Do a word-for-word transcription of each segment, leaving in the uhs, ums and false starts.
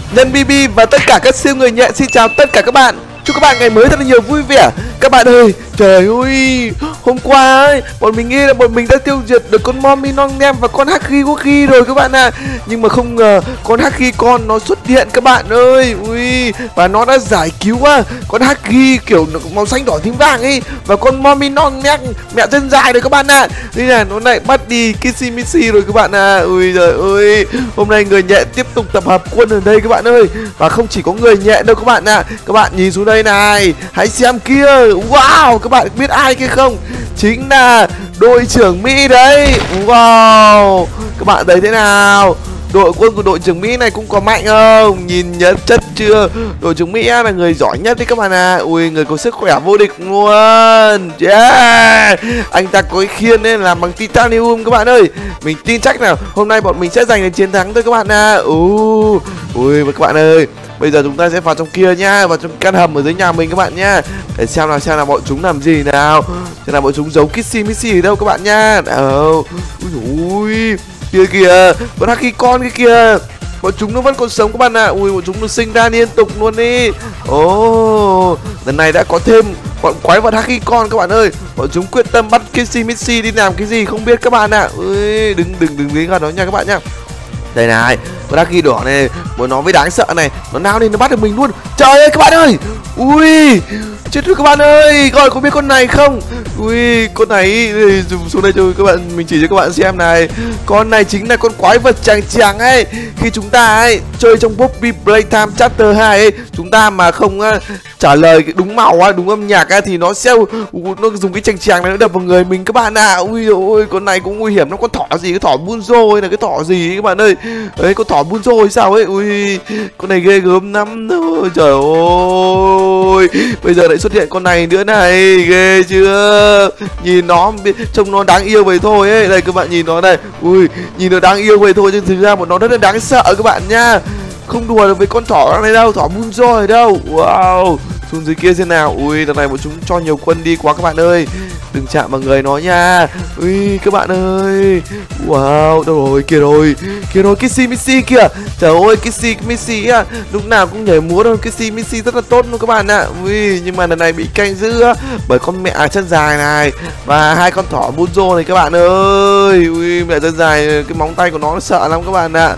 Nhân bê bê và tất cả các siêu người nhện xin chào tất cả các bạn. Chúc các bạn ngày mới thật là nhiều vui vẻ. Các bạn ơi, trời ơi, hôm qua ấy, bọn mình nghĩ là bọn mình đã tiêu diệt được con Mommy Non Nem và con Huggy Wuggy rồi các bạn ạ. À. Nhưng mà không ngờ con Huggy con nó xuất hiện các bạn ơi. Ui, và nó đã giải cứu à, con Huggy kiểu màu xanh đỏ tím vàng ấy. Và con Mommy Non Nem mẹ chân dài rồi các bạn ạ. À. Đây là nó lại bắt đi Kissy Missy rồi các bạn ạ. À. Ui trời ơi, hôm nay người nhện tiếp tục tập hợp quân ở đây các bạn ơi. Và không chỉ có người nhện đâu các bạn ạ. À. Các bạn nhìn xuống đây này, hãy xem kia. Wow, các bạn biết ai kia không? Chính là đội trưởng Mỹ đấy. Wow, các bạn thấy thế nào? Đội quân của đội trưởng Mỹ này cũng có mạnh không? Nhìn nhất chất chưa? Đội trưởng Mỹ là người giỏi nhất đấy các bạn à. Ui, người có sức khỏe vô địch luôn. Yeah. Anh ta có cái khiên nên làm bằng titanium các bạn ơi. Mình tin chắc nào hôm nay bọn mình sẽ giành được chiến thắng thôi các bạn à. Uh. Ui, và các bạn ơi, bây giờ chúng ta sẽ vào trong kia nhá, vào trong căn hầm ở dưới nhà mình các bạn nhá. Để xem nào, xem là bọn chúng làm gì nào. Xem là bọn chúng giấu Kissy Missy ở đâu các bạn nhá. Đâu. Ui, kia kìa, con Huggy con kia kìa. Bọn chúng nó vẫn còn sống các bạn ạ. À. Ui, bọn chúng nó sinh ra liên tục luôn đi. Ồ, oh, lần này đã có thêm bọn quái vật Huggy con các bạn ơi. Bọn chúng quyết tâm bắt Kissy Missy đi làm cái gì không biết các bạn ạ. À. Ui, đừng đừng đừng đến gần nó nha các bạn nhá. Đây này, con Huggy đỏ này, bọn nó mới đáng sợ này. Nó nào lên nó bắt được mình luôn. Trời ơi các bạn ơi. Ui, chết rồi các bạn ơi. Gọi có biết con này không? Ui, con này dùng xuống đây cho các bạn, mình chỉ cho các bạn xem này. Con này chính là con quái vật tràng tràng ấy. Khi chúng ta ấy chơi trong Poppy Playtime Chapter hai ấy, chúng ta mà không uh, trả lời đúng màu á, đúng âm nhạc á, thì nó sẽ uh, nó dùng cái tràng tràng này nó đập vào người mình các bạn ạ. À. Ui ôi, con này cũng nguy hiểm. Nó con thỏ gì, cái thỏ Bunzo hay là cái thỏ gì ấy, các bạn ơi. Đấy, con thỏ Bunzo hay sao ấy. Ui, con này ghê gớm lắm thôi. Trời ơi, bây giờ lại xuất hiện con này nữa này, ghê chưa? Nhìn nó trông nó đáng yêu vậy thôi ấy. Đây các bạn nhìn nó đây. Ui, nhìn nó đáng yêu vậy thôi nhưng thực ra bọn nó rất là đáng sợ các bạn nha. Không đùa được với con thỏ này đâu, thỏ Bunzo này đâu. Wow, xuống dưới kia xem nào. Ui, lần này bọn chúng cho nhiều quân đi quá các bạn ơi. Đừng chạm vào người nó nha. Ui, các bạn ơi. Wow, đâu rồi, kia rồi. Kia rồi, Kissy Missy kìa. Trời ơi, Kissy Missy á, lúc nào cũng nhảy múa đâu. Kissy Missy rất là tốt luôn các bạn ạ. Ui, nhưng mà lần này bị canh giữ á bởi con mẹ chân dài này và hai con thỏ Bunzo này các bạn ơi. Ui, mẹ chân dài, cái móng tay của nó, nó sợ lắm các bạn ạ.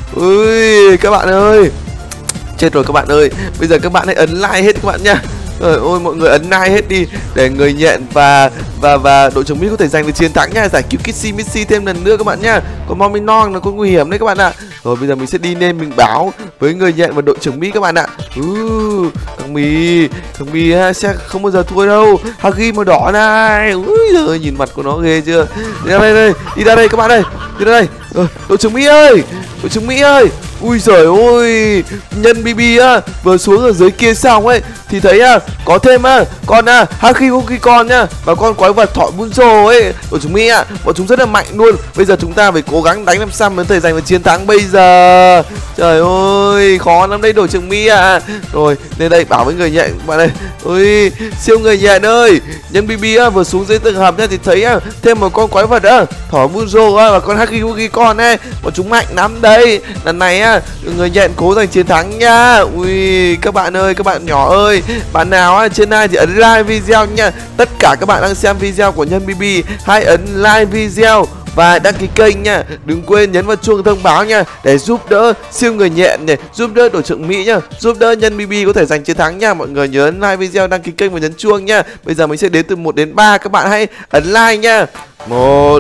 Ui, các bạn ơi. Chết rồi các bạn ơi. Bây giờ các bạn hãy ấn like hết các bạn nha. Trời ơi, mọi người ấn like hết đi để người nhện và và và đội trưởng Mỹ có thể giành được chiến thắng nha, giải cứu Kissy Missy thêm lần nữa các bạn nhá. Còn Mommy Non nó có nguy hiểm đấy các bạn ạ. Rồi bây giờ mình sẽ đi lên mình báo với người nhện và đội trưởng Mỹ các bạn ạ. Ừ, thằng Mì, thằng Mì sẽ không bao giờ thua đâu. Huggy màu đỏ này. Ui giời, nhìn mặt của nó ghê chưa. Đi ra đây đây, đi ra đây các bạn ơi. Đi ra đây. Rồi, đội trưởng Mỹ ơi, đội trưởng Mỹ ơi. Ui giời ơi, nhân bê bê á vừa xuống ở dưới kia xong ấy thì thấy à, có thêm á con à, Huggy Wuggy con nhá và con quái vật thỏ Bunzo ấy của chúng Mỹ ạ. Bọn chúng rất là mạnh luôn. Bây giờ chúng ta phải cố gắng đánh làm sao mới thể giành được chiến thắng bây giờ. Trời ơi, khó lắm đây đội trưởng Mỹ ạ. Rồi, lên đây bảo với người nhện các bạn ơi. Ui, siêu người nhện ơi, nhân bê bê á vừa xuống dưới tầng hầm nhá thì thấy à, thêm một con quái vật á, thỏ Bunzo á và con Huggy Wuggy con ấy. Bọn chúng mạnh lắm đây. Lần này á, người nhện cố giành chiến thắng nha. Ui, các bạn ơi, các bạn nhỏ ơi, bạn nào á trên này thì ấn like video nha. Tất cả các bạn đang xem video của nhân bê bê hãy ấn like video và đăng ký kênh nha. Đừng quên nhấn vào chuông thông báo nha để giúp đỡ siêu người nhện này, giúp đỡ đội trưởng Mỹ nha, giúp đỡ nhân bê bê có thể giành chiến thắng nha. Mọi người nhớ ấn like video, đăng ký kênh và nhấn chuông nha. Bây giờ mình sẽ đếm từ một đến ba, các bạn hãy ấn like nha. Một,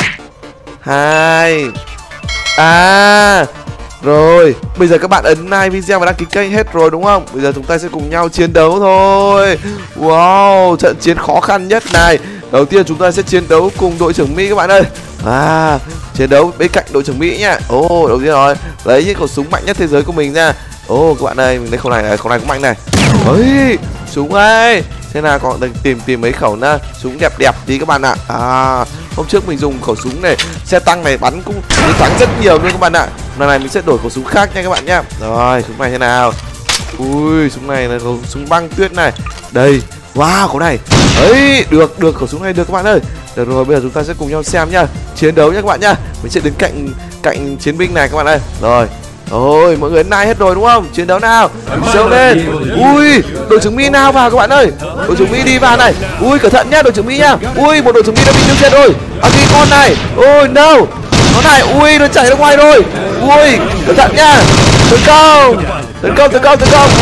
hai, ba. Rồi, bây giờ các bạn ấn like video và đăng ký kênh hết rồi đúng không? Bây giờ chúng ta sẽ cùng nhau chiến đấu thôi. Wow, trận chiến khó khăn nhất này. Đầu tiên chúng ta sẽ chiến đấu cùng đội trưởng Mỹ các bạn ơi. À, chiến đấu bên cạnh đội trưởng Mỹ nha. Ồ, oh, đầu tiên rồi, lấy những khẩu súng mạnh nhất thế giới của mình nha. Ồ, oh, các bạn ơi, mình lấy khẩu này này, khẩu này cũng mạnh này. Ôi, súng ơi. Thế nào còn tìm tìm mấy khẩu na súng đẹp đẹp tí các bạn ạ. À, hôm trước mình dùng khẩu súng này, xe tăng này bắn cũng thắng rất nhiều luôn các bạn ạ. Lần này mình sẽ đổi khẩu súng khác nha các bạn nhá. Rồi, súng này thế nào? Ui, súng này là khẩu súng băng tuyết này. Đây, wow, khẩu này. Ấy, được, được, khẩu súng này được các bạn ơi. Được rồi, bây giờ chúng ta sẽ cùng nhau xem nhá. Chiến đấu nhá các bạn nhá. Mình sẽ đứng cạnh cạnh chiến binh này các bạn ơi. Rồi, Ôi mọi người nai hết rồi đúng không? Chiến đấu nào, sớm lên. Ui đội trưởng Mi nào vào các bạn ơi, đội trưởng Mi đi vào này. Ui cẩn thận nhá đội trưởng Mi nhá. Ui một đội trưởng Mi đã bị tiêu diệt rồi. Haki con này, ôi no nó này, ui nó chạy ra ngoài rồi. Ui cẩn thận nhá, tấn công tấn công tấn công tấn công.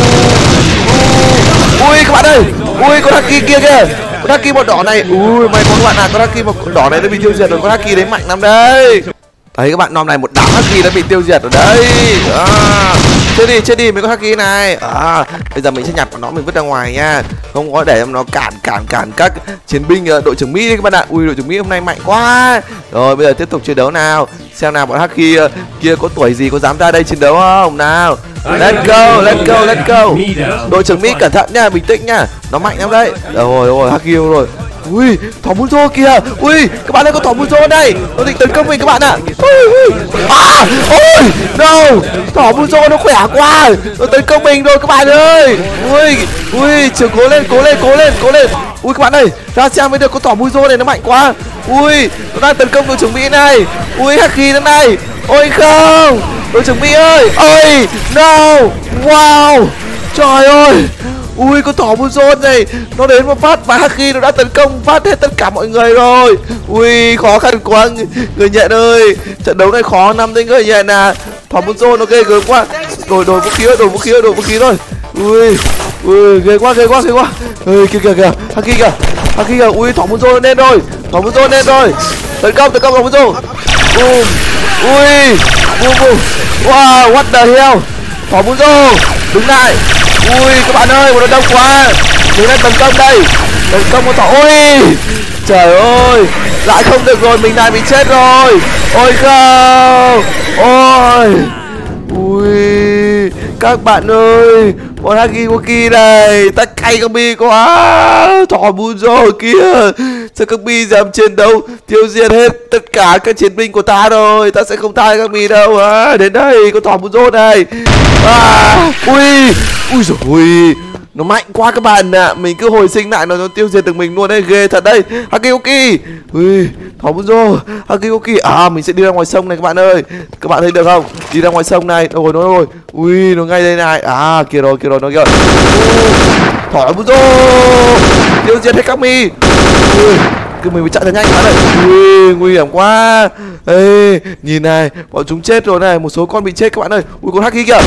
Ui các bạn ơi, ui con Haki kia kìa, con Haki màu đỏ này. Ui may có các bạn à, con Haki màu đỏ này đã bị tiêu diệt rồi. Con Haki đấy mạnh lắm đấy. Đấy các bạn, nom này một đám Haki đã bị tiêu diệt rồi đấy. À, chết đi chết đi mấy con Haki này. À, bây giờ mình sẽ nhặt nó mình vứt ra ngoài nha, không có để cho nó cản cản cản các chiến binh uh, đội trưởng Mi đi các bạn ạ. Ui đội trưởng Mi hôm nay mạnh quá. Rồi bây giờ tiếp tục chiến đấu nào, xem nào bọn Haki uh, kia có tuổi gì có dám ra đây chiến đấu không nào. Let's go, let's go, let's go. Đội trưởng Mi cẩn thận nha, bình tĩnh nha, nó mạnh lắm đấy. Rồi rồi Haki rồi. Ui thỏ Muzo kìa, ui các bạn ơi có thỏ Muzo đây, nó định tấn công mình các bạn ạ. Ui, ui. À, ôi no, thỏ Muzo nó khỏe quá, nó tấn công mình rồi các bạn ơi. Ui ui trường cố lên cố lên cố lên cố lên. Ui các bạn ơi ra xem mới được, con thỏ Muzo này nó mạnh quá. Ui nó đang tấn công đội trưởng Mi này. Ui Haki thế này. Ôi không đội trưởng Mi ơi. Ôi no, wow trời ơi. Ui con thỏ Muzo này nó đến một phát và Haki nó đã tấn công phát hết tất cả mọi người rồi. Ui khó khăn quá người nhận ơi, trận đấu này khó lắm đấy người nhận à. Thỏ Muzo nó ghê gớm quá. Đổi đổi vũ khí rồi, đổi vũ khí rồi, đổi vũ khí rồi. Ui ui ghê quá ghê quá ghê quá. Ui kìa kìa kìa Haki kìa Haki kìa. Ui thỏ Muzo lên rồi, thỏ Muzo lên rồi, tấn công tấn công thỏ Muzo. Boom. Ui boom boom. Wow what the hell. Thỏ Muzo đứng lại. Ui các bạn ơi, một nó đông quá. Mình đang tấn công đây, tấn công một thỏ. Ui trời ơi lại không được rồi, mình này bị chết rồi. Ôi không. Ôi ui các bạn ơi, bọn Hakiwaki này ta cay các bi quá. Thỏ Muzo kia, sao các bi dám chiến đấu tiêu diệt hết tất cả các chiến binh của ta rồi, ta sẽ không tha các bi đâu. À, đến đây con thỏ Muzo này. À, ui ui rồi ui nó mạnh quá các bạn ạ. À, mình cứ hồi sinh lại nó, nó tiêu diệt được mình luôn đấy, ghê thật đây. Hakiwaki ui thỏ Muzo Hakiwaki. À mình sẽ đi ra ngoài sông này các bạn ơi, các bạn thấy được không, đi ra ngoài sông này. Đâu rồi nó rồi, ui nó ngay đây này. À kia rồi kia rồi nó kìa. Thỏ Muzo tiêu diệt hết các mi. Ui cứ mình phải chạy thật nhanh các bạn ơi. Ui nguy hiểm quá. Ê nhìn này, bọn chúng chết rồi này, một số con bị chết các bạn ơi. Ui con Haki kìa.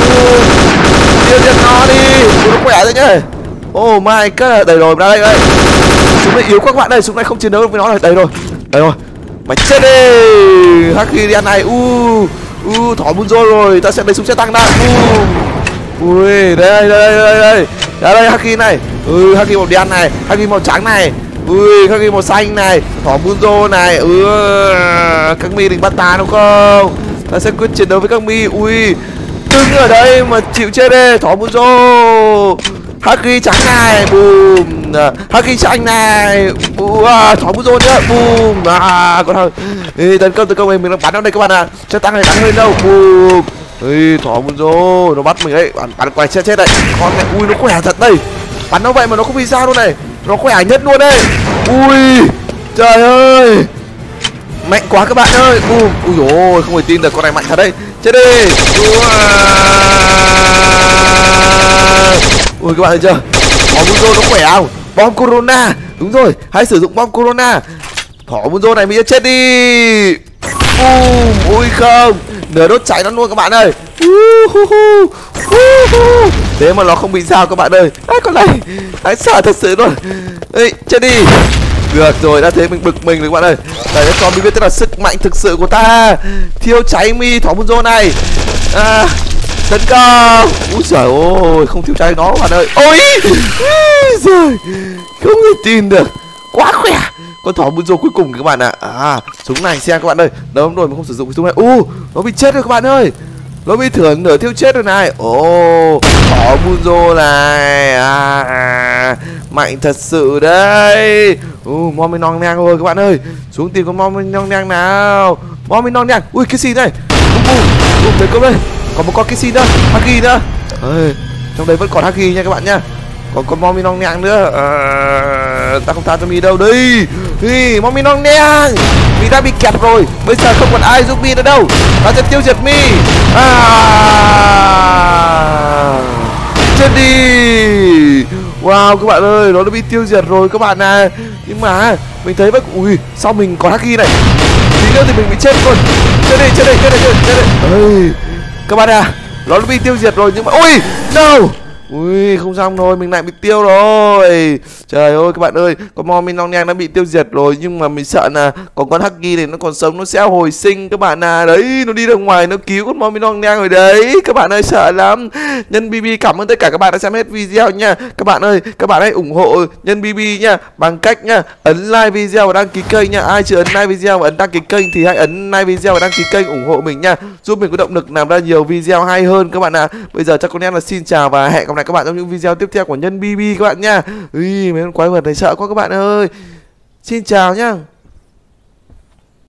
Tiêu diệt nó đi, ui nó khỏe rồi nhá. Oh my god, đây rồi, ra đây đây. Súng này yếu quá các bạn ơi, súng này không chiến đấu được với nó này. Đây rồi, đây rồi, mày chết đi Haki đi ăn này. U u thỏ Muzo rồi, ta sẽ lấy súng xe tăng đã. Uh. Ui đây đây đây đây đây đây Haki này. Ừ Haki màu đen này, Haki màu trắng này. Ui Haki màu xanh này, thỏ Muzo này. Ừ các mi định bắt ta đúng không, ta sẽ quyết chiến đấu với các mi. Ui đứng ở đây mà chịu chết đi thỏ Muzo. Haki trắng này, boom. Haki xanh này, uh, thỏ Muzo nhá, boom. À con hơi ê, tấn công tấn công mình, mình đang bắn ở đây các bạn ạ. À. Xe tăng này bắn hơi đâu, boom. Ê, thỏ Muzo nó bắt mình đấy, bắn bắn quay chết chết đây. Con này ui nó khỏe thật đây, bắn nó vậy mà nó không bị sao đâu này, nó khỏe nhất luôn đây. Ui trời ơi mạnh quá các bạn ơi. Boom. Ui dồi ôi không thể tin được, con này mạnh thật đấy, chết đi. Ui các bạn thấy chưa, thỏ Muzo nó khỏe không, bom Corona. Đúng rồi, hãy sử dụng bom Corona. Thỏ Muzo này mình chết đi. Boom. Ui không, nửa đốt cháy nó luôn các bạn ơi. Thế mà nó không bị sao các bạn ơi. À, con này đáng sợ thật sự luôn. Ê, chết đi. Được rồi, đã thế mình bực mình rồi các bạn ơi. Đây cho con mình biết tức là sức mạnh thực sự của ta. Thiêu cháy mi thỏ Muzo này. À, tấn công. Úi giời ơi, không thiêu cháy nó các bạn ơi. Ôi giời, không thể tin được, quá khỏe. Con thỏ Muzo cuối cùng các bạn ạ. À. À, súng này xem các bạn ơi. Đâu rồi mình không sử dụng cái súng này. U, nó bị chết rồi các bạn ơi. Nó bị thưởng nửa thiêu chết rồi này. Ồ, oh, thỏ Muzo này. À, à, mạnh thật sự đấy. Ừ, uh, Momi non nhang rồi các bạn ơi. Xuống tìm con Momi non nhang nào. Momi non nhang. Ui cái gì này. Bum bum. Bum thấy không đây. Còn một con cái gì nữa. Haki nữa. Ê, trong đây vẫn còn Haki nha các bạn nha. Còn con Momi non nhang nữa. À, ta không tha cho mi đâu đây. Ý, Momi non nhang. Mi đã bị kẹt rồi. Bây giờ không còn ai giúp mi nữa đâu. Ta sẽ tiêu diệt mi. À, chết đi. Wow các bạn ơi, nó đã bị tiêu diệt rồi các bạn à. Nhưng mà mình thấy bác, ui sao mình còn haki này, tí nữa thì mình bị chết luôn. Chết đi, chết đi, chết đi, chết đi, chết đi. Ơi, các bạn à, nó đã bị tiêu diệt rồi nhưng mà ui no. Ui không xong rồi, mình lại bị tiêu rồi. Trời ơi các bạn ơi, con Momin Long Nhang đã bị tiêu diệt rồi. Nhưng mà mình sợ là còn con Huggy này nó còn sống, nó sẽ hồi sinh các bạn à. Đấy, nó đi ra ngoài nó cứu con Momin Long Nhang rồi đấy. Các bạn ơi sợ lắm. Nhân bê bê cảm ơn tất cả các bạn đã xem hết video nha. Các bạn ơi, các bạn hãy ủng hộ Nhân bê bê nha, bằng cách nha ấn like video và đăng ký kênh nha. Ai chưa ấn like video và ấn đăng ký kênh thì hãy ấn like video và đăng ký kênh ủng hộ mình nha, giúp mình có động lực làm ra nhiều video hay hơn các bạn ạ. À. Bây giờ chắc con em là xin chào và hẹn gặp lại các bạn trong những video tiếp theo của Nhân bê bê các bạn nha. Ui mấy con quái vật này sợ quá các bạn ơi. Xin chào nhá.